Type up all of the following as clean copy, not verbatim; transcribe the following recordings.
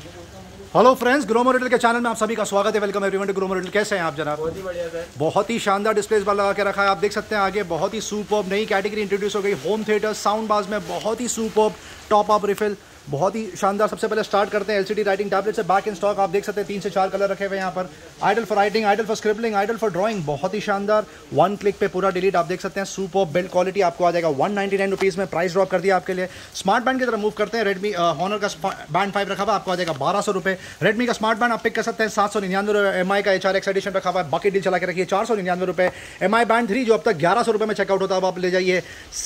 Hello friends, Gromo retail के channel में आप सभी का स्वागत है। Welcome everyone to Gromo retail. कैसे हैं आप जनाब? बहुत ही बढ़िया सर। बहुत ही शानदार डिस्प्लेस बार लगा के रखा है। आप देख सकते हैं आगे बहुत ही सुपर्ब नई कैटेगरी इंट्रोड्यूस हो गई, होम थिएटर साउंड बार्स में बहुत ही सुपर्ब टॉप अप रिफिल, बहुत ही शानदार। सबसे पहले स्टार्ट करते हैं एलसीडी राइटिंग टैबलेट से। बैक इन स्टॉक आप देख सकते हैं 3 से 4 कलर रखे हुए हैं यहाँ पर। Ideal for writing, ideal for scribbling, ideal for drawing, बहुत ही शानदार। वन क्लिक पे पूरा डिलीट। आप देख सकते हैं सुपर बिल्ड क्वालिटी आपको आ जाएगा 199 रुपीज़ में। प्राइस ड्रॉप कर दिया आपके लिए। स्मार्ट बैंड की तरफ मूव करते हैं। रेडमी हॉनर का बैंड 5 रखा हुआ आपको आ जाएगा 1200 रुपये। रेडमी का स्मार्ट बैंड आप पिक कर सकते हैं 799 रुपये। एमआई का HRX एडिशन रखा हुआ है, बकेट डील चला के रखिए 499 रुपये। एमआई बैंड 3 जो अब तक 1100 रुपये में चेकआउट होता है, अब आप ले जाइए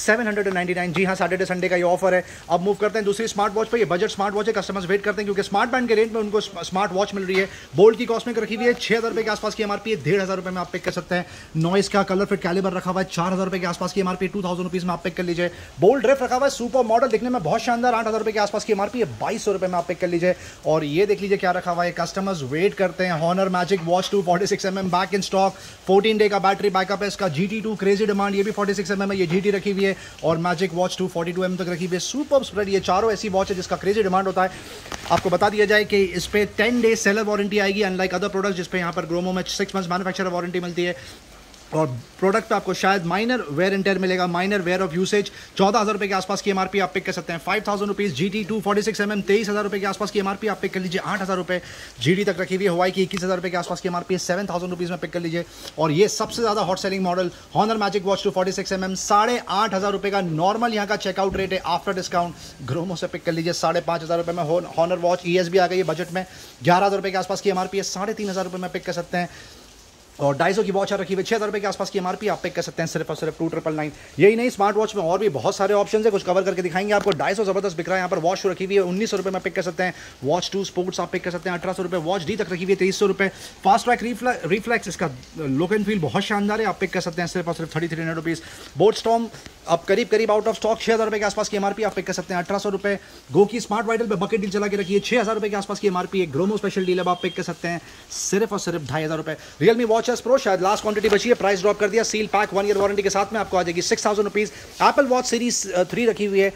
799। जी हाँ, सैटरडे संडे का ये ऑफर है। अब मूव करते हैं दूसरी स्मार्ट वॉच पे। ये बजट स्मार्ट वॉच है, कस्टमर्स वेट करते हैं क्योंकि स्मार्ट बैंड के रेंज में उनको स्मार्ट वॉच मिल रही है। बोल्ट की कॉस्मिक रखी हुई है 6000 रुपये के आसपास की एमआरपी है, 1500 रुपये में आप पिक कर सकते हैं। नॉइस का कलर फिट कैलिबर रखा हुआ है 4000 रुपये के आसपास की एमआरपी, 2000 रुपीज़ में आप पिक कर लीजिए। बोल्ट ड्रिफ्ट रखा हुआ है सुपर मॉडल, दिखने में बहुत शानदार, 8000 रुपये के आसपास की एमआरपी है, 2200 रुपये में आप पिक कर लीजिए। और ये देख लीजिए क्या रखा हुआ है, कस्टमर्स वेट करते हैं। Honor Magic watch 2 46mm back in stock, 14 day का बैटरी बैकअप है इसका। GT2 क्रेजी डिमांड, ये भी 46mm है, ये GT रखी हुई है। और मैजिक वॉच 2 42mm तक रखी हुई है। सुपर स्प्रेड, ये चारों ऐसी वॉच है जिसका क्रेजी डिमांड होता है। आपको बता दिया जाए कि इस पे 10 डे सेलर वारंटी आएगी, अनलाइक अदर प्रोडक्ट्स जिस पे यहाँ पर ग्रोमो में 6 मंथ्स मैन्युफैक्चरर वारंटी मिलती है। और प्रोडक्ट पे आपको शायद माइनर वेयर एंड टेयर मिलेगा, माइनर वेयर ऑफ यूसेज। 14000 रुपये के आसपास की एमआरपी आप पिक कर सकते हैं। 5000 रुपीज़ GT2 46mm, 23000 रुपये के आसपास की एमआरपी आप पिक कर लीजिए। 8000 रुपये GT तक रखी हुई है। हवाई की 21000 रुपये के आसपास की एमआरपी 7000 रुपीज़ में पिक कर लीजिए। और ये सबसे ज़्यादा hot selling model Honor Magic watch 2 46mm, 8500 रुपये का नॉर्मल यहाँ का चेकआउट रेट है। आफ्टर डिस्काउंट ग्रोमो से पिक कर लीजिए 5500 रुपये में। हॉनर वॉच ES भी आ गई है बजट में, 11000 रुपये के आसपास की एमआरपी है, 3500 रुपये में पिक कर सकते हैं। और 250 की वॉच रखी हुई 6000 रुपये के आसपास की एमआरपी आप पिक कर सकते हैं सिर्फ और सिर्फ 2999। यही नहीं, स्मार्ट वॉच में और भी बहुत सारे ऑप्शन है, कुछ कवर करके दिखाएंगे आपको। 250 जबरदस्त बिक रहा है यहाँ पर। वॉच रखी हुई है 1900 रुपये में पिक कर सकते हैं। वॉच 2 स्पोर्ट्स आप पिक कर सकते हैं 1800 रुपये। वॉच D तक रखी हुई है 2300 रुपये। फास्ट ट्रैक रिफ्लेक्स, इसका लुक एंड फील बहुत शानदार है, आप पिक कर सकते हैं सिर्फ और सिर्फ 3300 रुपीज़। बोट स्टॉर्म अब करीब आउट ऑफ स्टॉक, 6000 रुपये के आसपास की एमआरपी आप पिक कर सकते हैं 1800 रुपये। गो की स्मार्ट वाइडल पे बकेट डील चला के रखिए 6000 रुपये के आसपास की एमआरपी है। ग्रोमो स्पेशल डील अब आप पिक कर सकते हैं सिर्फ और सिर्फ 2500 रुपये। रियलमी वॉच एस प्रो शायद लास्ट क्वांटिटी बची है, प्राइस ड्रॉप कर दिया। सील पैक 1 ईयर वारंटी के साथ में आपको आ जाएगी 6000 रुपीज़। एप्पल वॉच सीरीज 3 रखी हुई है,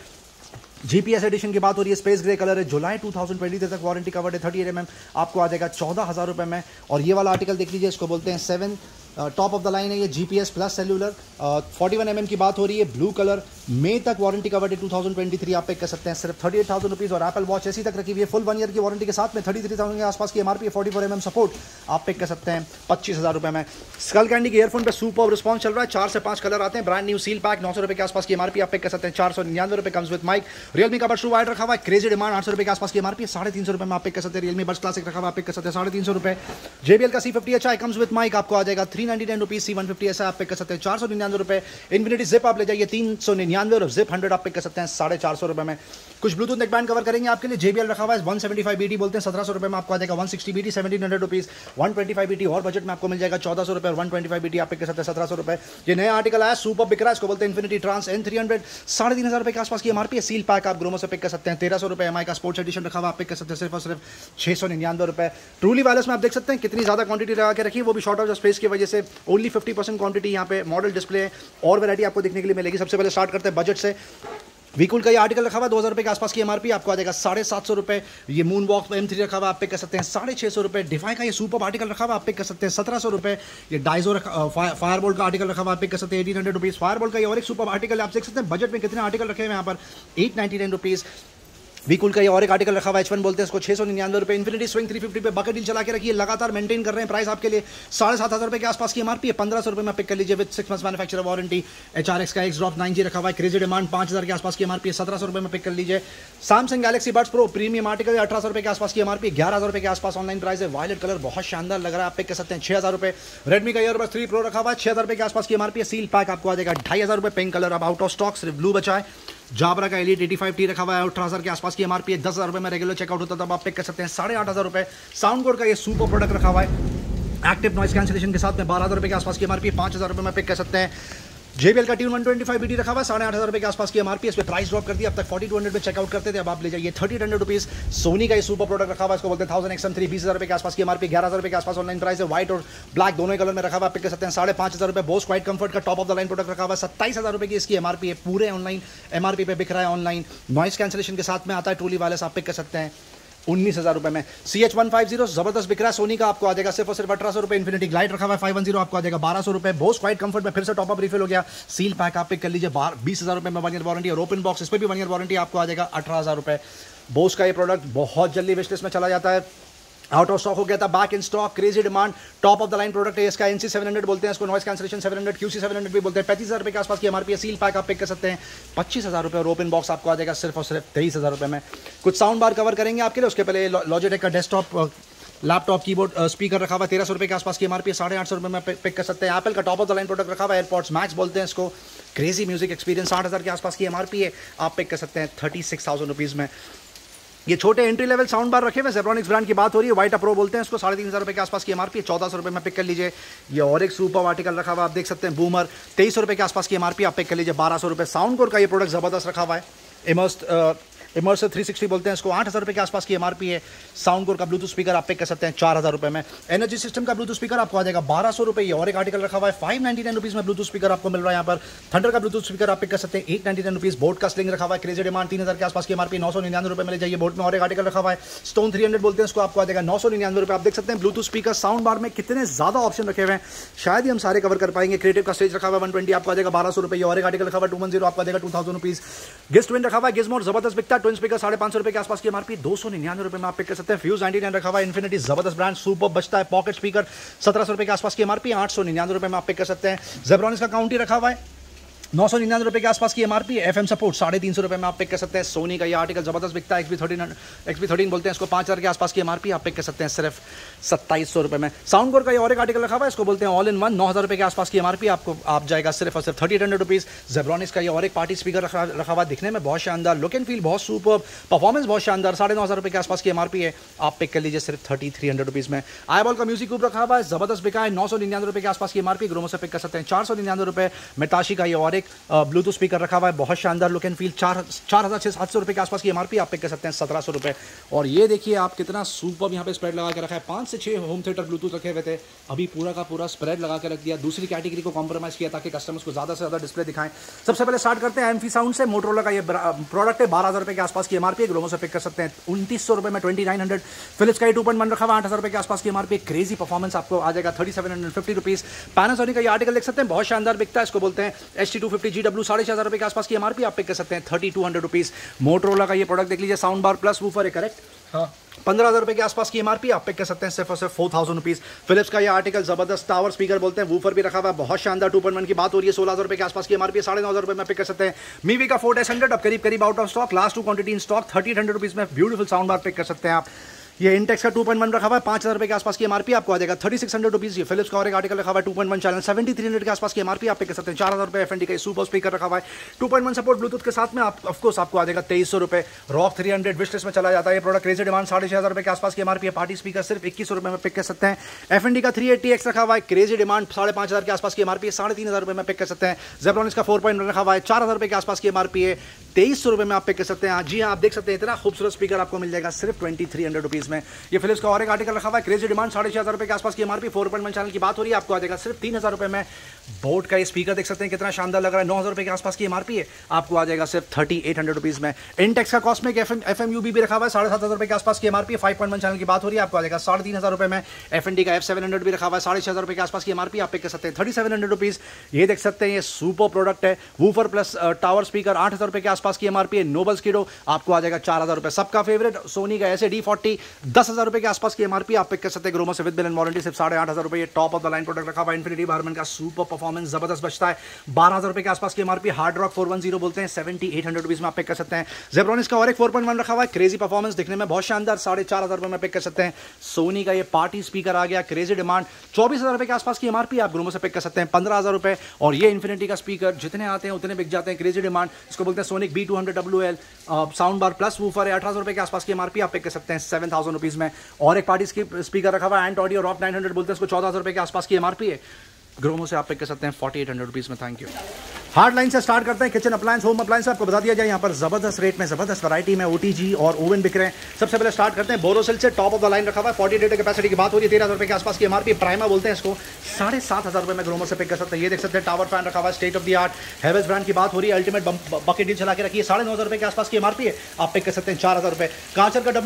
GPS एडिशन की बात हो रही है, स्पेस ग्रे कलर है, जुलाई 2020 तक वारंटी कवर्ड है। 38mm आपको आ जाएगा 14000 रुपये में। और ये वाला आर्टिकल देख लीजिए, इसको बोलते हैं 7 टॉप ऑफ द लाइन है ये, GPS प्लस सेल्यूलर। 41mm की बात हो रही है, ब्लू कलर, मई तक वारंटी कवर्ड है 2023 आप पिक कर सकते हैं सिर्फ 38,000 रुपीज़। और एप्पल वॉच ऐसी तक रखी हुई है फुल 1 ईयर की वारंटी के साथ में, 33,000 के आसपास की एमआरपी है। 44mm सपोर्ट आप पिक कर सकते हैं 25,000 रुपये में। स्कल कैंडी के ईयरफोन पे सुपर रिस्पॉन्स चल रहा है, 4 से 5 कलर आते हैं। ब्रांड न्यू सील पैक 900 रुपये के आसपास की एमआरपी आप पिक कर सकते हैं 499 रुपये, कम्स विद माइक। रियलमी का बड्स 2 वाइड रखा हुआ है, क्रेजी डिमांड 800 रुपये के आसपास की एमआरपी 350 रुपये में आप पिक कर सकते हैं। रियलमी बड्स क्लासिक रखा हुआ आप पिक कर सकते हैं 350 रुपये। JBL का C50 कम्स विद माइक आपको आ जाएगा 399 रुपीज़। C150 ऐसा आप पिक कर सकते हैं 499 रुपये। इन्फिनिटी जिप आप ले जाइए 399 और जिप 100 आप पिक कर सकते हैं 450 रुपये में। कुछ ब्लूटूथ नेकबैंड कवर करेंगे आपके लिए। JBL रखा हुआ है 175 BT बोलते हैं 1700 रुपये में आपको आ जाएगा। 160 BT 1700 रुपीज़। 125 BT और बजट में आपको मिल जाएगा 1400 रुपये। और 125 BT आप पिक कर सकते हैं 1700 रुपये। ये नया आर्टिकल आया सुपर बिक रहा है, इसको बोलते हैं इन्फिनिटी ट्रांस N300, 3500 रुपये के आसपास की एमआरपी है। सील पैक आप ग्रोमो से पिक कर सकते हैं 1300 रुपये। MI का स्पोर्ट्स एडिशन रखा हुआ आप पिक कर सकते हैं सिर्फ और सिर्फ 699 रुपये। ट्रूली वायरलेस में आप देख सकते हैं कितनी ज़्यादा क्वांटिटी लगा के रखी है, वो भी शॉर्ट ऑफ स्पेस की वजह से ओनली 50% क्वांटिटी यहाँ पे मॉडल डिस्प्ले है। और वैरायटी आपको देखने के लिए मिलेगी। सबसे पहले स्टार्ट करते हैं बजट से। वीकूल का ये आर्टिकल रखा हुआ 2000 रुपये के आसपास की एमआरपी आपको आ जाएगा 750 रुपये। ये मून वॉक M3 रखा हुआ आप पिक कर सकते हैं 650 रुपये। डिफाई का ये सुपर आर्टिकल रखा हुआ आप पिक कर सकते हैं 1700 रुपये। ये डाइजो फायरबोल्ट का आर्टिकल रखा हुआ आप पिक कर सकते हैं 1800 रुपीज़। फायरबोल्ट का ये और एक सुपर आर्टिकल आप देख सकते हैं बजट में कितने आर्टिकल रखे हुए हैं यहाँ पर, 899 रुपीज़। वीकूल का ये और एक आर्टिकल रखा हुआ है H1 बोलते हैं इसको 699 रुपये। इन्फिनिटी स्विंग 350 पे बकेट डील चला के रखिए, लगातार मेंटेन कर रहे हैं प्राइस आपके लिए। 7500 रुपये के आसपास की एमआरपी है, 1500 रुपये में पिक कर लीजिए with 6 months manufacturer warranty. HRX का X-Drop 9G रखा हुआ है, क्रेजी डिमांड 5000 के आसपास की एमआरपी है, 1700 रुपये में पिक कर लीजिए। Samsung Galaxy buds pro premium article 1800 रुपये के आसपास की एमआरपी, 11000 रुपये के आसपास ऑनलाइन प्राइस है। वायलेट कलर बहुत शानदार लग रहा है, आप पिक कर सकते हैं 6000 रुपये। रेडमी का ईयरबड्स 3 प्रो रखा हुआ है 6000 रुपये के आसपास की एमआरपी है। सील पैक आपको आ जाएगा 2500 रुपये। पिंक कलर अब आउट ऑफ स्टॉक, सिर्फ ब्लू बचा है। जाबरा का Elite 85T रखा हुआ है 18000 के आसपास की एमआरपी है, 10000 रुपये में रेगुलर चेकआउट होता है, तब आप पिक कर सकते हैं 8500 रुपये। साउंड कोड का ये सुपर प्रोडक्ट रखा हुआ है एक्टिव नॉइस कैंसिलेशन के साथ में, 12000 रुपये के आसपास की एमआरपी, 5000 रुपये में पिक कर सकते हैं। JBL का Tune 125 BT रखा हुआ 8500 रुपये के आसपास की एमआरपी, इस पर प्राइस ड्रॉप कर दिया। अब तक 4200 पे चेकआउट करते थे, अब आप ले जाइए 3800 रुपीज़। सोनी का ये सुपर प्रोडक्ट रखा हुआ है, इसको बोलते हैं 1000 XM3, 20000 रुपये के आसपास की एमआरपी, 11000 रुपये के आसपास ऑनलाइन प्राइस है। व्हाइट और ब्लैक दोनों कलर में रखा हुआ, पिक कर सकते हैं 5500 रुपये। बोस क्वाइट कंफर्ट का top of the line product रखा हुआ है 27000 रुपये की इसकी एमआरपी है, पूरे ऑनलाइन एमआरपी पे बिक रहा है ऑनलाइन। नॉइस कैंसिलेशन के साथ में आता है, ट्रूली वायरलेस आप पिक कर सकते हैं 19,000 रुपये में। CH150 जबरदस्त बिक रहा है सोनी का, आपको आ जाएगा सिर्फ और सिर्फ 1800 रुपये। इन्फिनिटी ग्लाइड रखा हुआ है 510, आपको आ जाएगा 1200 रुपये। बोस क्वाइट कंफर्ट में फिर से टॉप अप रिफिल हो गया, सील पैक आप पिक कर लीजिए 20,000 रुपये में 1 ईयर वारंटी। और ओपन बॉक्स इस पर भी 1 ईयर वारंटी, आपको आ जाएगा 18,000 रुपये। बोस का ये प्रोडक्ट बहुत जल्दी विश लिस्ट में चला जाता है, आउट ऑफ स्टॉक हो गया था, back in stock, crazy demand, top of the line product है इसका। NC 700 बोलते हैं इसको, नॉइस कैंसलेशन 700, QC 700 भी बोलते हैं। 35,000 रुपये के आसपास की MRP है। सील पैक आप पिक कर सकते हैं 25,000 रुपये और ओपन बॉक्स आपको आ जाएगा सिर्फ और सिर्फ 23,000 रुपये में। कुछ साउंड बार कवर करेंगे आपके लिए, उसके पहले लॉजिटेक का डेस्कटॉप लैपटॉप कीबोर्ड स्पीकर रखा हुआ 1300 रुपये के आसपास की MRP, 850 रुपये में पिक कर सकते हैं। एप्पल का top of the line product रखा हुआ है, एयरपॉड्स मैक्स बोलते हैं इसको, क्रेजी म्यूजिक एक्सपीरियंस 60,000 के आसपास की MRP है, आप पिक कर सकते हैं 36,000 रुपीज़ में। ये छोटे एंट्री लेवल साउंड बार रखे हुए जेब्रॉनिक्स ब्रांड की बात हो रही है, वाइट अप्रो बोलते हैं इसको, 3,500 रुपये के आसपास की MRP, 1400 रुपये में पिक कर लीजिए। ये और एक सुपर आर्टिकल रखा हुआ आप देख सकते हैं, बूमर, 2300 रुपये के आसपास की MRP, आप पिक कर लीजिए 1200 रुपये। साउंड कोर का ये प्रोडक्ट जबरदस्त रखा हुआ है, इमर्सिव 360 बोलते हैं इसको, 8,000 रुपये के आसपास की MRP है। साउंड कोर का ब्लूटूथ स्पीकर आप पिक कर सकते हैं 4,000 रुपये में। एनर्जी सिस्टम का ब्लूटूथ स्पीकर आपको आ जाएगा 1200 रुपये। ये और एक आर्टिकल रखा हुआ है 599 रुपीज़ में ब्लूटूथ स्पीकर आपको मिल रहा है यहाँ पर। थंडर का ब्लूटूथ स्पीकर आप पिक कर सकते हैं 899 रुपीज़। बोट का स्लिंग रखा हुआ है, क्रेजी डिमांड, 3,000 के आसपास की MRP, 999 रुपये मिल जाइए। बोट में और एक आर्टिकल रखा हुआ है स्टोन 300 बोलते हैं इसको, आपको आ जाएगा 999 रुपये। आप देख सकते हैं ब्लूटूथ स्पीकर साउंड बार में कितने ज़्यादा ऑप्शन रखे हुए हैं, शायद ही हम सारे कवर कर पाएंगे। क्रिएटिव का स्टेज रखा हुआ है 120, आपको आ जाएगा 1200 रुपये। और एक आर्टिकल रखा हुआ है 210, आपको आ जाएगा 2000 रुपीज़। गिस्ट विन रखा हुआ है, गिज़मो जबरदस्त बिकता है, ट्विन स्पीकर 550 रुपये के आसपास की MRP, 299 रुपये में आप पिक कर सकते हैं। फ्यूज 99 रखा हुआ है, इन्फिनिटी जबरदस्त ब्रांड, सुपर बचता है। पॉकेट स्पीकर 1700 रुपये के आसपास की MRP, 899 रुपये में आप पिक कर सकते हैं। जेब्रॉनिक्स का काउंटी रखा हुआ है 999 रुपये के आसपास की MRP, FM सपोर्ट 350 रुपये में आप पिक कर सकते हैं। सोनी का ये आर्टिकल जबरदस्त बिकता है, XB13 बोलते हैं इसको, 5,000 के आसपास की MRP, आप पिक कर सकते हैं सिर्फ 2700 रुपये में। साउंड कोर का ये और एक आर्टिकल रखा हुआ है, इसको बोलते हैं ऑल इन वन, 9,000 रुपये के आसपास की MRP, आपको आप जाएगा सिर्फ और सिर्फ 3,800 रुपीज़। जेब्रॉनिक्स का ये और एक पार्टी स्पीकर रखा हुआ, दिखने में बहुत शानदार, लुक एंड फील बहुत सुपर, परफॉर्मेंस बहुत शानदार, 9,500 रुपये के आसपास की MRP है, आप पिक कर लीजिए सिर्फ 3,300 रुपीज़ में। आईबॉल का म्यूजिक ग्रुप रखा हुआ है, जबरदस्त बिका है, 999 रुपये के आसपास की MRP, ग्रोमो से पिक कर सकते हैं 499 रुपये। मेटाशी का ये और एक ब्लूटूथ स्पीकर रखा हुआ है, बहुत शानदार, लुक एंड फील, 4,600 रुपये के आसपास की MRP, आप पिक कर सकते हैं 1,700 रुपये। और ये देखिए आप कितना सुपर यहाँ पे स्प्रेड लगा के रखा है, 5 से 6 होम थिएटर ब्लूटूथ रखे हुए थे, अभी पूरा का पूरा स्प्रेड लगा के रख दिया, दूसरी कैटेगरी को कॉम्प्रोमाइज़ किया ताकि कस्टमर्स को ज़्यादा से ज़्यादा डिस्प्ले दिखाएं। सबसे पहले स्टार्ट करते हैं एम्फी साउंड से। मोटोरोला का ये प्रोडक्ट है, 12,000 रुपये के आसपास की MRP, ग्रोमो से पिक कर सकते हैं 2,900 रुपये में 2,900। फिलिप्स का ये 2.1 रखा हुआ 8,000 रुपये के आसपास की MRP, क्रेजी परफॉर्मेंस, आपको आ जाएगा 3,750 रुपीज़। पैनासोनिक का ये आर्टिकल देख सकते हैं, बहुत शानदार बिकता है, इसको बोलते हैं HT250GW, 6,500 रुपये के आसपास की MRP, आप पिक कर सकते हैं 3,200 रुपीज़। मोटोरोला का ये प्रोडक्ट देख लीजिए, साउंड बार प्लस वूफर है, करेक्ट, हाँ, 15,000 रुपये के आसपास की MRP, आप पिक कर सकते हैं सिर्फ और सिर्फ 4,000 रुपीज़। फिलिप्स का ये आर्टिकल जबरदस्त टावर स्पीकर बोलते हैं, वूफर भी रखा हुआ है, बहुत शानदार, 2.1 की बात हो रही है, 16,000 रुपये के आसपास की MRP, 9,500 रुपये में पिक कर सकते हैं। मीवी का 4S100 अब करीब out of stock, last 2 quantity in stock, 3,800 rupees में ब्यूटीफुल साउंड बार पिक कर सकते हैं आप। ये इंटेक्स का 2.1 रखा हुआ है, 5,000 रुपये के आसपास की MRP, आपको आ जाएगा 3,600 रुपीज़। ये फिलिप्स का और एक आर्टिकल रखा हुआ है 2.1 चैनल, 7,300 के आसपास की MRP, आप पिक कर सकते हैं 4,000 रुपये। FND का सुपर स्पीकर रखा हुआ है 2.1 सपोर्ट ब्लूटूथ के साथ में, आप ऑफकोर्स आपको आ जाएगा 2,300 रुपये। रॉक 300 विश लिस्ट में चला जाता है ये प्रोडक्ट, क्रेजी डिमांड, 6,500 रुपये के आसपास की MRP है। पार्टी स्पीकर सिर्फ 2,100 रुपये में पिक कर सकते हैं। FND का 380X रखा हुआ है, क्रेजी डिमांड, 5,500 के आसपास की MRP है, 3,500 रुपये में पिक कर सकते हैं। जेब्रॉनिक्स का 4.1 रखा हुआ है, 4,000 रुपये के आसपास की MRP है, 2,300 रुपये में आप पिक कर सकते हैं। जी हाँ, आप देख सकते हैं इतना खूबसूरत स्पीकर आपको मिल जाएगा सिर्फ 2,300 रुपीज़ में। ये फिलिप्स का और एक आर्टिकल रखा हुआ है, क्रेजी डिमांड, 6,500 रुपये के आसपास की MRP, 4.1 चैनल की बात हो रही है, आपको आ जाएगा सिर्फ 3,000 रुपये में। बोट का ये स्पीकर देख सकते हैं कितना शानदार लग रहा है, 9,000 रुपये के आसपास की MRP है, आपको आ जाएगा सिर्फ 3,800 रुपीज़ में। इंटेक्स का कॉस्मिक FMUB भी रखा हुआ है, 7,700 रुपये के आसपास की MRP, 5.1 चैनल की बात हो रही है, आपको आ जाएगा 3,500 रुपये में। FND का F700 भी रखा हुआ है, 6,500 रुपये के आसपास की MRP, आप पिक कर सकते हैं 3,700 रुपीज़। ये देख सकते हैं, ये सुपर प्रोडक्ट है, वूफर प्लस टावर स्पीकर, 8,000 रुपये के आसपास की MRP है। नोबल स्किडो आपको आ जाएगा 4,000 रुपये। सबका फेवरेट सोनी का SD40, 10,000 रुपये के आसपास की MRP, आप पिक कर सकते हैं ग्रोमो से विद बिल एंड वारंटी, सिर्फ 8,500 रुपये। Top of the line product रखा हुआ है, इन्फिनिटी बारमैन का सुपर परफॉर्मेंस, जबरदस्त बचता है, 12,000 रुपये के आसपास की MRP। हार्ड रॉक 410 बोलते हैं, 7,800 रुपीज़ में आप पिक कर सकते हैं। जेब्रॉनिक्स का और एक 4.1 रखा हुआ है, क्रेजी परफॉर्मेंस, दिखने में बहुत शानदार, 4,500 रुपये में पिक कर सकते हैं। सोनी का ये पार्टी स्पीकर आ गया, क्रेजी डिमांड, 24,000 रुपये के आसपास की MRP, आप ग्रोमो से पिक कर सकते हैं 15,000 रुपये। और ये इन्फिनिटी का स्पीकर जितने आते हैं उतने बिक जाते हैं, क्रेजी डिमांड, इसको बोलते हैं Sonic B200 WL, sound bar plus woofer है, 18,000 रुपये के आसपास की MRP, आप पिक कर सकते हैं 7,000 रुपीज़ में। और एक पार्टी स्पीकर रखा हुआ है, एंट ऑडियो रॉक 900 बोलते हैं इसको, 14,000 रुपये के आसपास की MRP है, ग्रोमो से आप पिक कर सकते हैं 4,800 रुपीज़ में। Thank you. हार्ड लाइन से स्टार्ट करते हैं। किचन अप्लायंस, होम अप्लायंस आपको बता दिया जाए, यहाँ पर जबरदस्त रेट में जबरदस्त वैरायटी में ओटीजी और ओवन बिक रहे हैं। सबसे पहले स्टार्ट करते हैं बोरोसिल से, टॉप ऑफ द लाइन रखा हुआ है। 48 लीटर कैपेसिटी की बात हो रही है, 13,000 रुपये के आसपास की एमआरपी। प्राइमा बोलते हैं इसको, 7,500 रुपये में ग्रोमर से पिक कर सकते हैं। ये देख सकते हैं टावर फैन रखा हुआ है, state of the art. Havells brand की बात हो रही है, अल्टीमेट बकेट डील चला के रखी है, 9,500 रुपये के आसपास की एमआरपी है, आप पिक कर सकते हैं 4,000 रुपये। कांचर का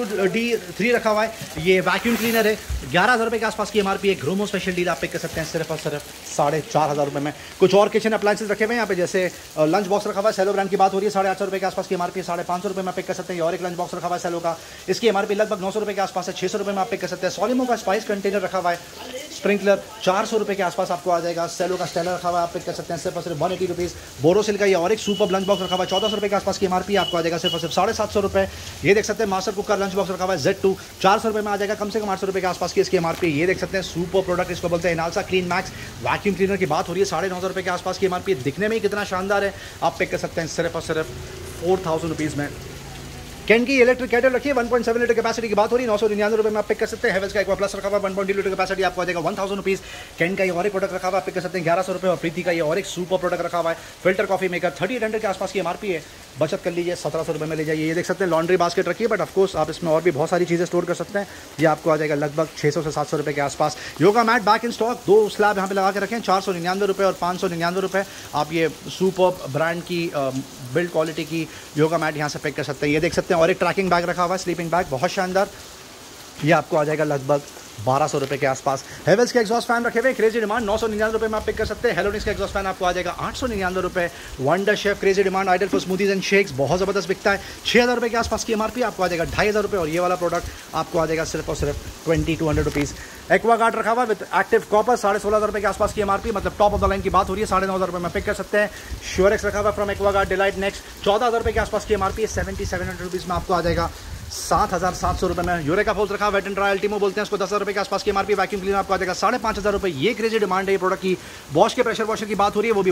WD3 रखा हुआ है, ये वैक्यूम क्लीनर है, 11,000 रुपये के आसपास की एमआरपी है। ग्रोमो स्पेशल डील आप पिक कर सकते हैं सिर्फ और सिर्फ 4,500 रुपये में। कुछ और किचन अप्लायंसेस रखे हुए हैं यहाँ पे, जैसे लंच बॉक्स रखा हुआ है, सेलो ब्रांड की बात हो रही है, 850 रुपये के आसपास की एमआरपी, 550 रुपये में पिक कर सकते हैं। और एक लंच बॉक्स रखा हुआ है सेलो का, इसकी एमआरपी लगभग 900 रुपये के आसपास है, 600 रुपये में आप पिक कर सकते हैं। सॉलिमो का स्पाइस कंटेनर रखा हुआ है, स्प्रिंकलर 400 रुपये के आसपास आपको आ जाएगा। सेलो का स्टेलर रखा हुआ है, आप पिक कर सकते हैं सिर्फ और सिर्फ 180 रुपीज़। बोरोसिल का ये और एक सुपर लंच बॉक्स रखा हुआ है, 1400 रुपये के आसपास की एमआरपी आपको आ जाएगा सिर्फ और सिर्फ 750 रुपये। ये देख सकते हैं मास्टर कुक का लंच बॉक्स रखा हुआ है Z2, 400 रुपये में आ जाएगा, कम से कम 800 रुपये के आसपास की इसकी एमआरपी। ये देख सकते हैं सुपर प्रोडक्ट, इसको बोलते हैं Inalsa clean max vacuum cleaner की बात हो रही है, 950 रुपये के आसपास की एमआरपी। दिखने में ही कितना शानदार है, आप पिक कर सकते हैं सिर्फ और सिर्फ 4000 रुपीज़ में। कैन की इलेक्ट्रिक केटल रखिए, 1.7 लीटर कैपेसिटी की बात हो रही है, 999 रुपये में आप पिक कर सकते हैं। हेवेल्स का एक प्लस रखा हुआ है, 1.2 लीटर कैपेसिटी आपको आ जाएगा 1000 रुपीज़। कैन का ये और एक प्रोडक्ट रखा हुआ है, आप पिक कर सकते हैं 1100 रुपये। और प्रीति का ये और एक सुपर प्रोडक्ट रखा हुआ है, फिल्टर कॉफी मेकर, 3800 के आसपास की एमआरपी है, बचत कर लीजिए, 1700 रुपये में ले जाइए। ये देख सकते हैं लॉन्ड्री बास्केट रखिए, बट ऑफकोर्स आप इसमें और भी बहुत सारी चीज़ें स्टोर कर सकते हैं। ये आपको आ जाएगा लगभग 600 से 700 रुपये के आसपास। Yoga mat back in stock, 2 slab यहाँ पे लगा के रखें, 499 रुपये और 599 रुपये। आप ये सुपर ब्रांड की बिल्ड क्वालिटी की योगा मैट यहाँ से पिक कर सकते हैं। ये देख सकते हैं और एक ट्रैकिंग बैग रखा हुआ है, स्लीपिंग बैग, बहुत शानदार, ये आपको आ जाएगा लगभग 1200 रुपये के आसपास। हेवेल्स के एग्जॉस्ट फैन रखे हुए, क्रेजी डिमांड, 999 रुपये में आप पिक कर सकते हैं। हेलोनिक्स का एग्जॉस्ट फैन आपको आ जाएगा 899 रुपये। Wonderchef crazy demand, ideal for smoothies and shakes, बहुत ज़बरदस्त बिकता है, 6000 रुपये के आसपास की एमआरपी, आपको आ जाएगा 2500 रुपये। और ये वाला प्रोडक्ट आपको आ जाएगा सिर्फ और सिर्फ 2200 रुपीज़। एक्वागार्ड रखा हुआ विद एक्टिव कॉपर, 16,500 रुपये के आसपास की एमआरपी, मतलब टॉप ऑफ द लाइन की बात हो रही है, 9,500 रुपये में पिक कर सकते हैं। श्योरेक्स रखा हुआ फ्रॉम एक्वागार्ड डिलाइट नेक्स्ट, 14,000 रुपये के आसपास की एमआरपी है, 7700 रुपीज़ में आपको आ जाएगा 7,700 रुपये में। यूरेका फोल्स रखा वेट एंड ड्राई अल्टीमो बोलते हैं इसको, 10,000 रुपये के आसपास की एमआरपी। वैक्यूम क्लीनर आपको आ जाएगा 5,500 रुपये। ये क्रेजी डिमांड है ये प्रोडक्ट की। बॉश के प्रेशर वॉशर की बात हो रही है, वो भी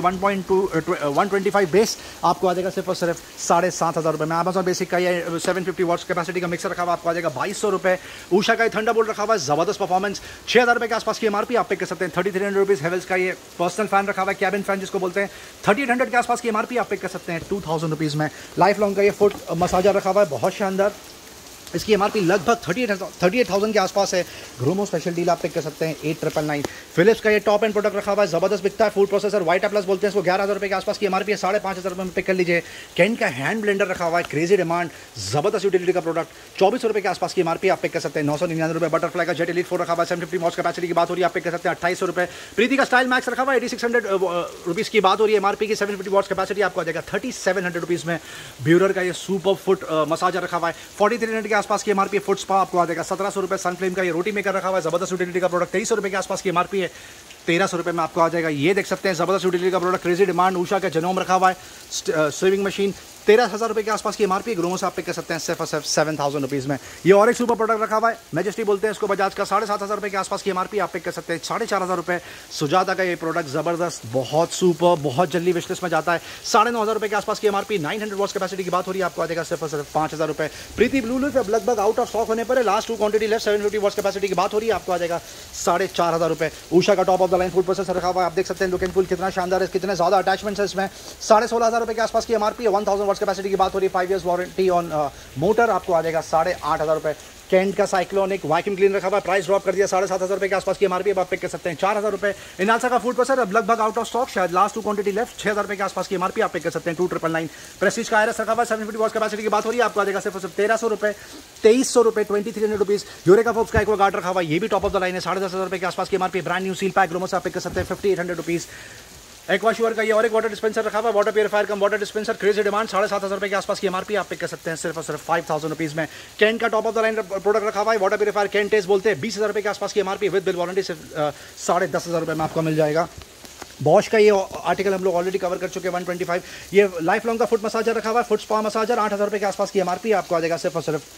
125 बेस, आपको आ जाएगा सिर्फ और सिर्फ 7,500 रुपये में। अमेजॉन बेसिक का ये 750 वॉट्स कैपेसिटी का मिक्सर रखा हुआ आपको आ जाएगा 2200 रुपये। ऊषा का ये थंडरबोल्ट रखा हुआ है, जबरदस्त परफॉर्मेंस, 6,000 रुपये के आसपास की एमआरपी, आप पिक कर सकते हैं 3,300 रुपीज़। हेवेल्स का ये पर्सनल फैन रखा हुआ है, कैबिन फैन जिसको बोलते हैं, 3,800 के आसपास की एमआरपी, आप पिक कर सकते हैं 2000 रुपीज़ में। लाइफ लॉन्ग का ये फुट मसाजर रखा हुआ है, बहुत शानदार, इसकी एमआरपी लगभग 38,000 के आसपास है। ग्रोमो स्पेशल डील आप पिक कर सकते हैं 8,999। फिलिप्स का ये टॉप एंड प्रोडक्ट रखा हुआ है, जबरदस्त बिकता है, फूड प्रोसेसर वाइटा प्लस बोलते हैं इसको, 11,000 रुपये के आसपास की एमआरपी है, 5,500 रुपये में पिक कर लीजिए। कैन का हैंड ब्लेंडर रखा हुआ है, क्रेजी डिमांड, जबरदस्त यूटिलिटी का प्रोडक्ट, 2400 रुपये के आसपास की एमआरपी, आप पिक कर सकते हैं 999 रुपये। बटरफ्लाई का जेट एलीट 4 रखा हुआ है, 750 वॉट्स कैपेसिटी की बात हो रही है, आप पिक कर सकते हैं 2800 रुपये। प्रीति का स्टाइल मैक्स रखा हुआ है, 8600 रुपीज़ की बात हो रही है, एमआरपी की 750 वॉट्स कैपेसिटी, आपको आ जाएगा 3700 रुपीज़ में। ब्यूरर का ये सुपर फुट मसाजर रखा हुआ है, 4300 के आसपास की एमआरपी। फुट स्पा आपको आ जाएगा 1700 रुपये। सनफ्लेम का ये रोटी मेकर रखा हुआ है, जबरदस्त यूटिलिटी का प्रोडक्ट, 2300 रुपये के आसपास की एमआरपी है, 1300 रुपये में आपको आ जाएगा। ये देख सकते हैं जबरदस्त यूटिलिटी का प्रोडक्ट, क्रेजी डिमांड। ऊषा का जनोम रखा हुआ है, स्विमिंग मशीन, 13,000 रुपये के आसपास की एमआरपी। ग्रोमो से आप पिक कर सकते हैं सिर्फ और सिर्फ 7,000 रुपीज़ में। ये और एक सुपर प्रोडक्ट रखा हुआ है, मैजेस्टी बोलते हैं इसको, बजाज का, 7,500 रुपये के आसपास की एमआरपी, आप पिक कर सकते हैं 4,500 रुपये। सुजाता का ये प्रोडक्ट जबरदस्त, बहुत सुपर, बहुत जल्दी विशलिस्ट में जाता है, 9,500 रुपये के आसपास की एमआरपी। 900 वॉट्स कैपेसिटी की बात हो रही है, आपको आ जाएगा सिर्फ और सिर्फ 5,000 रुपये। प्रीति ब्लू लीफ अब लगभग आउट ऑफ स्टॉक होने पर है, last 2 quantity left, 750 watts capacity की बात हो रही है, आपको आ जाएगा 4,500 रुपये। ऊषा का top of the line food processor रखा हुआ है, आप देख सकते हैं लुक एंड फील कितना शानदार है, कितने ज़्यादा अटैचमेंट्स है इसमें, 16,500 रुपये के आसपास की एमआरपी है, 1000 वॉट्स कैपेसिटी की बात हो रही है, 5 years वारंटी ऑन मोटर, आपको आ जाएगा 8,500 रुपये। कैंट का साइक्लोनिक वैक्यूम क्लीनर रखा हुआ है, प्राइस ड्रॉप कर दिया, 7,500 रुपये के आसपास की एमआरपी, अब आप पिक कर सकते हैं 4,000 रुपये। इनालसा का फूड प्रोसेसर अब लगभग आउट ऑफ स्टॉक, शायद लास्ट 2 क्वांटिटी लेफ्ट, 6,000 रुपये के आसपास की एमआरपी, आप पिक कर सकते हैं 2,999। प्रेस्टीज का आयरस रखा हुआ है, 750 वॉट्स कैपेसिटी की बात हो रही है, आपको आ जाएगा सिर्फ 1,300 रुपये, 2,300 रुपये, 2,300 रुपीज़। यूरेका फोर्ब्स का एक्वागार्ड रखा हुआ है, ये भी टॉप ऑफ द लाइन है, 10,500 रुपये के आसपास की MRP. Brand new seal pack Gromo से आप पिक कर सकते हैं 5,800 रुपीज़। एक्वाश्योर का ये और एक वाटर डिस्पेंसर रखा हुआ है, water purifier cum water dispenser, crazy demand, 7,500 रुपये के आसपास की एमआरपी, आप पिक कर सकते हैं सिर्फ और सिर्फ 5,000 रुपीज़ में। कैन का top of the line product रखा हुआ है, वाटर प्यूरीफायर कैन टेस्ट बोलते हैं, 20,000 रुपये के आसपास की एमआरपी विद बिल वारंटी, सिर्फ 10,500 रुपये में आपको मिल जाएगा। बॉश का ये आर्टिकल हम लोग ऑलरेडी कवर कर चुके हैं, 125। ये लाइफ लॉन्ग का फुट मसाजर रखा हुआ है, फुट स्पा मसाजर, 8,000 रुपये के आसपास की एमआरपी, आपको आ जाएगा सिर्फ और सिर्फ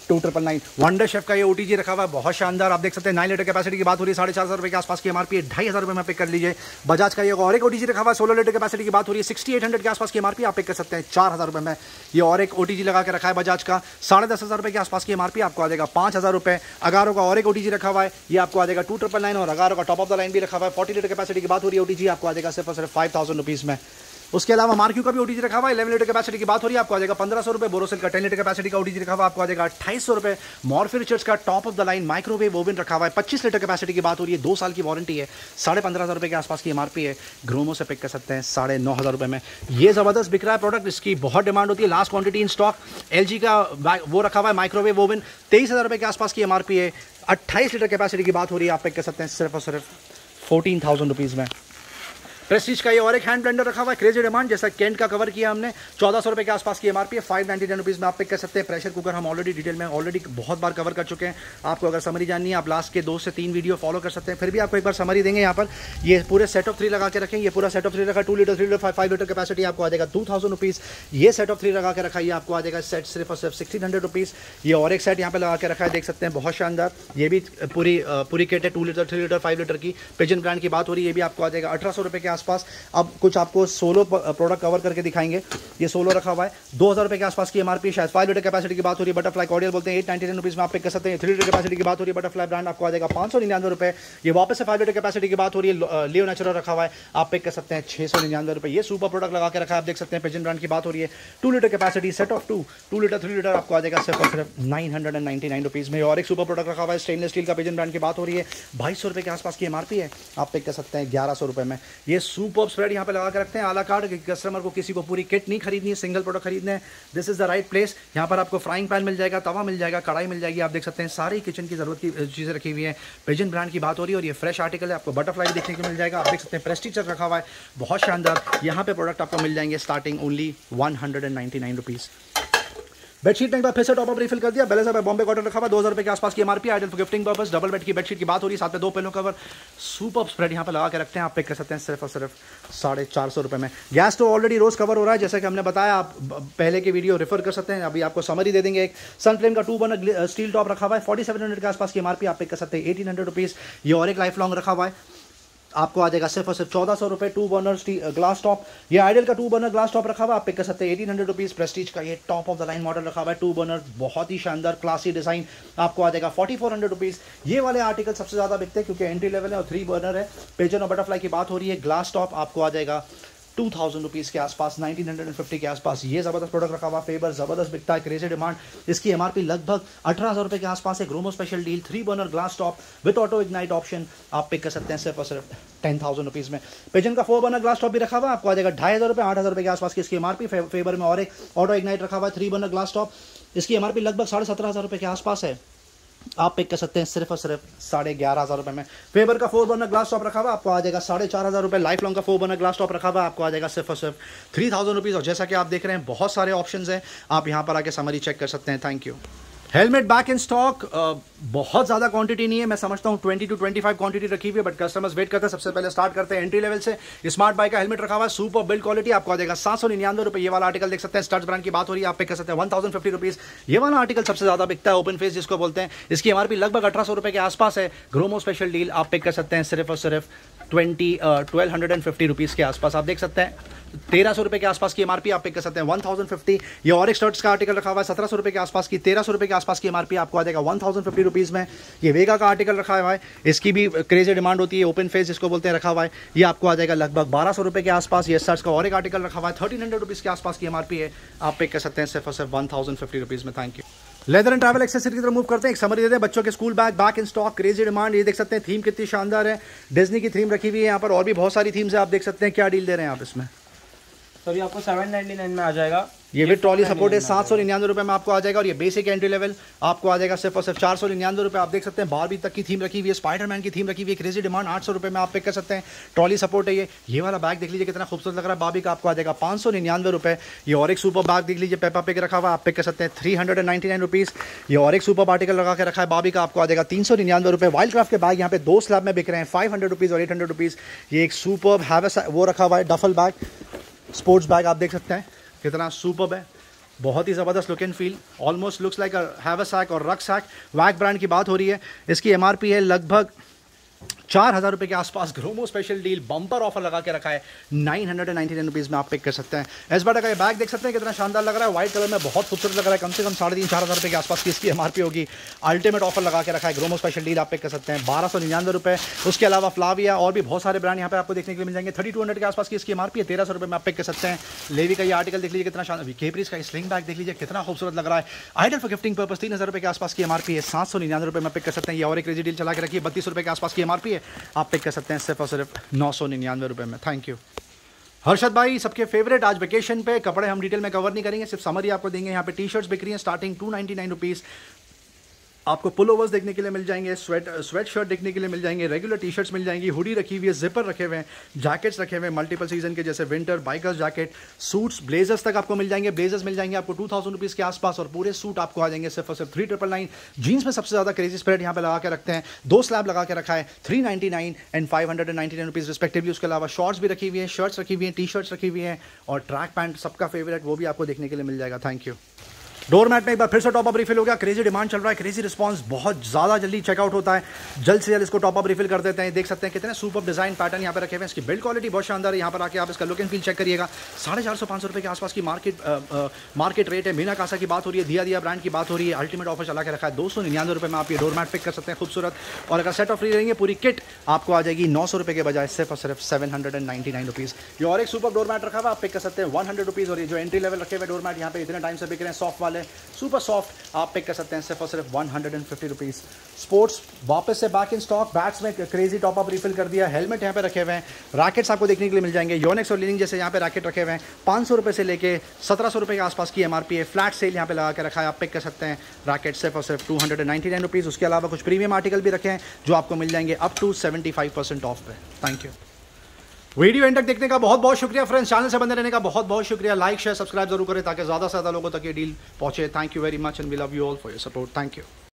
2,999 वंडर शेफ का ये ओटीजी रखा हुआ है, बहुत शानदार। आप देख सकते हैं 9 लीटर कैपेसिटी की बात हो रही है, 450 रुपये के आसपास की एमआरपी है, 2,500 रुपये में पिक कर लीजिए। बजाज का ये और एक ओटीजी रखा हुआ है, 16 लीटर कैपेसिटी की बात हो रही है, 6,800 के आसपास की एमआरपी आप पिक कर सकते हैं 4,000 रुपये में। ये और एक ओटीजी लगा के रखा है बजाज का, 10,500 रुपये के आसपास की एमआरपी आपको आ जाएगा 5,000 रुपये। अगारो का और एक ओटीजी रखा हुआ है, ये आपको आ जाएगा 2,999 और अगारो का टॉप ऑफ द लाइन भी रखा हुआ है, 40 लीटर कैपेसिटी की बात हो रही है, ओटीजी आपको आ जाएगा सिर्फ और सिर्फ 5,000 रुपीज़ में। उसके अलावा मार्क्यू का भी ओटीजी रखा हुआ है, 11 लीटर कैपेसिटी की बात हो रही है, आपको आ जाएगा 1,500 रुपये। बोरोसिल का 10 लीटर कैपेसिटी का ओटीजी रखा हुआ है, आपको आ जाएगा 2,800 रुपये। मॉर्फी रिचर्ड्स का top of the line microwave oven रखा हुआ है, 25 लीटर कैपेसिटी की बात हो रही है, 2 साल की वारंटी है, 15,500 रुपये के आसपास की एमआरपी है। ग्रोमो से पिक कर सकते हैं 9,500 रुपये में। ये ज़बरदस्त बिक रहा है प्रोडक्ट, इसकी बहुत डिमांड होती है, last quantity in stock. LG का वो रखा हुआ है माइक्रोवेव ओवन, 23,000 रुपये के आसपास की एमआरपी है, 28 लीटर कैपेसिटी की बात हो रही है, आप पिक कर सकते हैं सिर्फ और सिर्फ 14,000 रुपीज़ में। प्रेस्टीज का ये और एक हैंड ब्लेंडर रखा हुआ है, क्रेजी डिमांड, जैसा केंट का कवर किया हमने, 1,400 रुपये के आसपास की एमआरपी है, 599 रुपीज़ में आप पिक कर सकते हैं। प्रेशर कुकर हम ऑलरेडी डिटेल में बहुत बार कवर कर चुके हैं। आपको अगर समरी जाननी है आप लास्ट के 2 से 3 वीडियो फॉलो कर सकते हैं, फिर भी आपको एक बार समरी देंगे। यहाँ पर ये पूरे सेट ऑफ 3 लगा के रखें, ये पूरा सेट ऑफ 3 रखा, 2 लीटर 3 लीटर 5 लीटर कैपेसिटी आपको आ जाएगा 2,000 रुपीज़। ये सेट ऑफ 3 लगा के रखा है, ये आपको आ जाएगा सेट सिर्फ और सिर्फ 1,600 रुपीज़। ये और एक सेट यहाँ पे लगा के रखा है, देख सकते हैं, बहुत शानदार। ये भी पूरी किट है, 2 लीटर 3 लीटर 5 लीटर की, पिजन ब्रांड की बात हो रही है, ये भी आपको आ जाएगा 1,800 रुपये के आसपास। अब कुछ आपको सोलो प्रोडक्ट कवर करके दिखाएंगे। ये सोलो रखा हुआ है, 2,000 रुपये के आसपास की एमआरपी, शायद 5 लीटर कैपेसिटी की बात हो रही है, बटरफ्लाई कॉर्डियल बोलते हैं, 899 रुपीज़ में आप पिक कर सकते हैं। 3 लीटर कैपेसिटी की बात हो रही है, बटरफ्लाई ब्रांड आपको आ जाएगा 599 रुपये। ये वापस से 5 लीटर कैपेसिटी की बात हो रही है, लियो नेचुरल रखा हुआ है, आप पिक कर सकते हैं 699 रुपये। ये सुपर प्रोडक्ट लगा के रखा है, आप देख सकते हैं, पिजन ब्रांड की बात हो रही है, 2 litre capacity, set of 2 litre 3 litre आपको आ जाएगा सिर्फ और सिर्फ 999 रुपीज़ में। और एक सुपर प्रोडक्ट रखा हुआ है, स्टेनलेस स्टील का, पिजन ब्रांड की बात हो रही है, 2,200 रुपये के आसपास की एमआरपी है, आप पिक कर सकते हैं 1,100 रुपये में। ये सुपर स्प्रेड यहाँ पे लगा के रखते हैं आला कार्ड, कस्टमर को किसी को पूरी किट नहीं खरीदनी है, सिंगल प्रोडक्ट खरीदना है, this is the right place. यहाँ पर आपको फ्राइंग पैन मिल जाएगा, तवा मिल जाएगा, कढ़ाई मिल जाएगी, आप देख सकते हैं सारी किचन की जरूरत की चीज़ें रखी हुई है। पिजन ब्रांड की बात हो रही है और ये फ्रेश आर्टिकल है, आपको बटरफ्लाई भी देखने को मिल जाएगा, आप देख सकते हैं, प्रेस्टीज रखा हुआ है, बहुत शानदार। यहाँ पे प्रोडक्ट आपको मिल जाएंगे स्टार्टिंग ओनली 199 रुपीज़। बेडशीट में एक बार फिर से टॉप अप रिफिल कर दिया, बैलेंस है बॉम्बे कॉटन रखा हुआ, 2,000 रुपये के आसपास की MRP, ideal for gifting purpose, double bed की बेडशीट की बात हो रही है, साथ में 2 पिलो कवर, सुपर स्प्रेड यहाँ पे लगा के रखते हैं, आप पिक कर सकते हैं सिर्फ और सिर्फ 450 रुपये में। गैस तो ऑलरेडी रोज कवर हो रहा है, जैसा कि हमने बताया, आप पहले के वीडियो रेफर कर सकते हैं। अभी आपको समरी दे देंगे। एक सनफ्लेम का 2 बर्नर स्टील टॉप रखा हुआ है, 4,700 के आसपास की एमआरपी, आप पिक कर सकते हैं 1,800 रुपीज़। ये और एक लाइफ लॉन्ग रखा हुआ है, आपको आ जाएगा सिर्फ और सिर्फ 1,400 रुपये, 2 बर्नर ग्लास टॉप। ये आइडल का 2 बर्नर ग्लास टॉप रखा हुआ, आप पिक कर सकते हैं 1,800 रुपीज़। प्रेस्टीज का ये top of the line model रखा हुआ है, 2 बर्नर, बहुत ही शानदार क्लासी डिज़ाइन, आपको आ जाएगा 4,400 रुपीज़। ये वाले आर्टिकल सबसे ज़्यादा बिकते हैं क्योंकि एंट्री लेवल है और 3 बर्नर है। पिजन और बटरफ्लाई की बात हो रही है, ग्लास टॉप आपको आ जाएगा 2,000 रुपीज़ के आसपास, 1,950 के आसपास। ये ज़बरदस्त प्रोडक्ट रखा हुआ, फेबर ज़बरदस्त बिकता है, क्रेजी डिमांड। इसकी एमआरपी लगभग 18,000 रुपये के आसपास है। Gromo special deal, 3 burner glass top with auto ignite option, आप पिक कर सकते हैं सिर्फ और सिर्फ 10,000 रुपीज़ में। पिजन का 4 बर्नर ग्लास टॉप भी रखा हुआ, आपको आ जाएगा 2,500 रुपये, 8,000 रुपये के आसपास की इसकी एमआरपी। फेबर में और एक ऑटो इग्नाइट रखा हुआ है, 3 बर्नर ग्लास टॉप, इसकी एमआरपी लगभग 17,500 रुपये के आसपास है, आप पिक कर सकते हैं सिर्फ और सिर्फ 11,500 रुपये में। फेबर का 4 बर्नर ग्लास टॉप रखा हुआ, आपको आ जाएगा 4,500 रुपये। लाइफ लॉन्ग का 4 बर्नर ग्लास टॉप रखा हुआ, आपको आ जाएगा सिर्फ और सिर्फ 3,000 रुपीज़। और जैसा कि आप देख रहे हैं, बहुत सारे ऑप्शंस हैं, आप यहाँ पर आके समरी चेक कर सकते हैं। Thank you. Helmet back in stock, बहुत ज़्यादा क्वांटिटी नहीं है, मैं समझता हूँ 20 to 25 क्वांटिटी रखी हुई है, बट कस्टमर्स वेट करते हैं। सबसे पहले स्टार्ट करते हैं एंट्री लेवल से। स्मार्ट बाइक का हेलमेट रखा हुआ है, सुपर बिल्ड क्वालिटी, आपको आ जाएगा 799 रुपये। ये वाला आर्टिकल देख सकते हैं, स्टड्स ब्रांड की बात हो रही है, आप पिक कर सकते हैं 1,050 रुपीज़। ये वाला आर्टिकल सबसे ज़्यादा बिकता है, ओपन फेस जिसको बोलते हैं, इसकी एमआरपी लगभग 1,800 रुपये के आसपास है। ग्रोमो स्पेशल डील, आप पिक कर सकते हैं सिर्फ और सिर्फ 1,250 रुपीज़ के आसपास, आप देख सकते हैं 1,300 रुपये के आसपास की एमआरपी, आप पिक कर सकते हैं 1,050। ये और एक स्टड्स का आर्टिकल रखा हुआ है, 1,700 रुपये के आसपास की, 1,300 रुपये के आसपास की एमआरपी, आपको आ जाएगा 1,050 रुपीज़ में। ये वेगा का आर्टिकल रखा हुआ है, इसकी भी क्रेजी डिमांड होती है, ओपन फेस जिसको बोलते हैं, रखा हुआ है, ये आपको आ जाएगा लगभग 1,200 रुपये के आसपास। ये स्टड्स का और एक आर्टिकल रखा हुआ है, 1,300 रुपीज़ के आसपास की एमआरपी है, आप पिक कर सकते हैं सिर्फ और सिर्फ 1,050 रुपीज़ में। Thank you. Leather and travel accessory की तरफ मूव करते हैं। एक समरी देते हैं, बच्चों के school bag back in stock, crazy demand. ये देख सकते हैं, थीम कितनी शानदार है, डिज्नी की थीम रखी हुई है यहाँ पर, और भी बहुत सारी थीम्स है, आप देख सकते हैं। क्या डील दे रहे हैं आप इसमें? सर ये आपको 799 में आ जाएगा। ये विद ट्रॉली सपोर्ट है, 799 रुपये में आपको आ जाएगा। और ये बेसिक एंट्री लेवल आपको आ जाएगा सिर्फ और सिर्फ 499 रुपये। आप देख सकते हैं बारबी तक की थीम रखी हुई है, स्पाइडरमैन की थीम रखी हुई है, क्रेजी डिमांड 800 रुपये में आप पिक कर सकते हैं। ट्रॉली सपोर्ट है ये वाला बैग देख लीजिए कितना खूबसूरत लग रहा है, बारबी का आपको आ जाएगा 599 रुपये। ये और एक सुपर बैग देख लीजिए, पेपा पिक रखा हुआ, आप पिक कर सकते हैं 399 रुपीज़। ये और एक सुपर आर्टिकल लगा के रखा है बारबी का, आपको आ जाएगा 399 रुपये। वाइल्ड क्राफ्ट के बैग यहाँ पे 2 स्लैब में बिक रहे हैं, 500 रुपीज़ और 800 रुपीज़। ये एक सुपर हैव वो रखा हुआ है, डफल बैग, स्पोर्ट्स बैग, आप देख सकते हैं कितना सुपर है, बहुत ही ज़बरदस्त look and feel, almost looks like haversack और रक्सैक। वैग ब्रांड की बात हो रही है। इसकी MRP है लगभग 4,000 रुपये के आसपास। GroMo special deal bumper offer लगा के रखा है 999 रुपीज़ में आप पिक कर सकते हैं। एस बाटा का ये बैग देख सकते हैं कितना शानदार लग रहा है, व्हाइट कलर में बहुत खूबसूरत लग रहा है। कम से कम 3,500-4,000 रुपये के आसपास की इसकी MRP होगी। अल्टीमेट ऑफर लगा के रखा है, ग्रोमो स्पेशल डील आप पिक कर सकते हैं 1,299 रुपये। उसके अलावा फ्लाविया और भी बहुत सारे ब्रांड यहाँ पे आपको देखने के लिए मिल जाएंगे। 3,200 के आसपास की इसकी MRP है, 1,300 रुपये में आप पिक कर सकते हैं। लेवी का ये आर्टिकल देख लीजिए कितना शानदार, केपरीज का स्लिंग बैग देख लीजिए कितना खूबसूरत लग रहा है। आइडल फॉर गिफ्टिंग पर्पस 3,000 रुपये के आसपास की MRP है, 799 रुपये में पिक कर सकते हैं। ये और एक क्रेजी डील चला के रखिए, 32 रुपये के आसपास की MRP है, आप पिक कर सकते हैं सिर्फ और सिर्फ 999 रुपये में। थैंक यू हर्षद भाई, सबके फेवरेट। आज वेकेशन पे कपड़े हम डिटेल में कवर नहीं करेंगे, सिर्फ समरी आपको देंगे। यहाँ पे टी शर्ट्स बिक रही हैं स्टार्टिंग 299 रुपीज़। आपको पुलोवर्स देखने के लिए मिल जाएंगे, स्वेट शर्ट देखने के लिए मिल जाएंगे, रेगुलर टी शर्ट्स मिल जाएंगी, हुडी रखी हुई है, जिपर रखे हुए हैं, जैकेट्स रखे हुए हैं मल्टीपल सीजन के, जैसे winter, bikers jacket, suits, blazers तक आपको मिल जाएंगे। ब्लेजर्स मिल जाएंगे आपको 2,000 रुपीज़ के आसपास और पूरे सूट आपको आ जाएंगे सिर्फ और सिर्फ 3,999। जीन्स में सबसे ज़्यादा क्रेजी स्प्रेड यहाँ पे लगा के रखते हैं, 2 स्लैब लगा के रखा है 399 एंड 599 रुपीज़ रिस्पेक्टिवली। उसके अलावा शॉर्ट्स भी रखी हुई है, शर्ट्स रखी हुई हैं, टी शर्ट्स रखी हुई हैं और ट्रैक पैंट सबका फेवरेट, वो भी आपको देखने के लिए मिल जाएगा। Thank you. डोरमैट में एक बार फिर से टॉप अप रिफिल हो गया, क्रेजी डिमांड चल रहा है, क्रेजी रिस्पांस, बहुत ज़्यादा जल्दी चेकआउट होता है। जल्द से जल्द इसको टॉप अप रिफिल कर देते हैं। देख सकते हैं कितने सुपर डिजाइन पैटर्न यहाँ पे रखे हुए हैं। इसकी बिल्ड क्वालिटी बहुत शानदार है। यहाँ पर आके आप इसका लुक एंड फील चेक करिएगा। 450-500 रुपये के आसपास की मार्केट रेट है। मीना कासा की बात हो रही है, दिया ब्रांड की बात हो रही है। अल्टीमेट ऑफर चला के रखा है 299 रुपये में आप ये डोरमैट पिक कर सकते हैं, खूबसूरत। और अगर सेट ऑफ फ्री रहेंगे पूरी किट आपको आ जाएगी 900 रुपये के बजाय सिर्फ और सिर्फ 799 रुपीज़। ये और एक सुपर डोरमैट रखा हुआ आप पिक कर सकते हैं 100 रुपीज़। और ये जो एंट्री लेवल रखे हुए डोरमैट यहाँ पे इतने टाइम से बिक रहे हैं, सॉफ्ट वाले, सुपर सॉफ्ट, आप पिक कर सकते हैं सिर्फ और सिर्फ 150 रुपीज़। स्पोर्ट्स वापस से बैक इन स्टॉक, बैट्स में क्रेजी टॉप अप रिफिल कर दिया। हेलमेट यहाँ पे रखे हुए हैं, रैकेट्स आपको देखने के लिए मिल जाएंगे। योनेक्स और लीनिंग जैसे यहाँ पे रैकेट रखे हुए हैं 500 रुपये से लेके 1,700 रुपये के आसपास की MRP है। फ्लैट सेल यहाँ पे लगा के रखा है, आप पिक कर सकते हैं रैकेट सिर्फ और सिर्फ 299 रुपीज़। उसके अलावा कुछ प्रीमियम आर्टिकल भी रखे हैं जो आपको मिल जाएंगे अप टू 75% ऑफ पे। Thank you. वीडियो एंड तक देखने का बहुत बहुत शुक्रिया फ्रेंड्स। चैनल से बने रहने का बहुत बहुत शुक्रिया। लाइक शेयर सब्सक्राइब जरूर करें ताकि ज़्यादा से ज़्यादा लोगों तक ये डील पहुंचे। Thank you very much and we love you all for your support. Thank you.